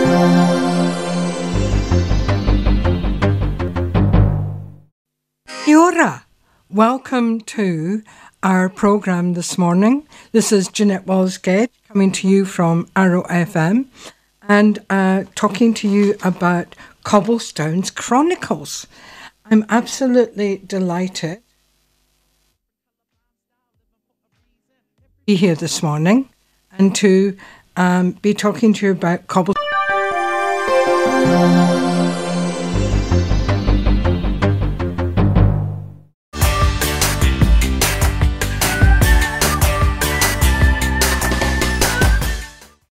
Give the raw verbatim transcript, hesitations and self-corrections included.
Kia ora. Welcome to our programme this morning. This is Janette Wallace Gedge coming to you from Arrow F M and uh, talking to you about Cobblestones Chronicles. I'm absolutely delighted to be here this morning and to um, be talking to you about Cobblestones.